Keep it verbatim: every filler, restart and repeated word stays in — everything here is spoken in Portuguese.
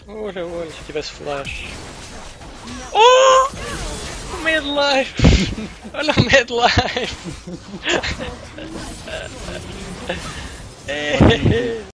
Olha, olha, se tivesse flash. Oh! O Medlife! Olha o Medlife!